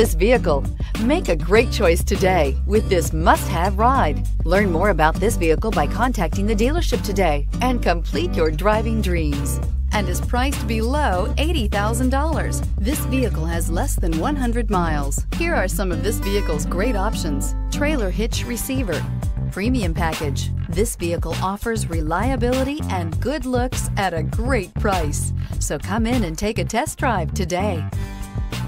this vehicle. Make a great choice today with this must-have ride. Learn more about this vehicle by contacting the dealership today and complete your driving dreams. And is priced below $80,000. This vehicle has less than 100 miles. Here are some of this vehicle's great options: trailer hitch receiver, premium package. This vehicle offers reliability and good looks at a great price. So come in and take a test drive today.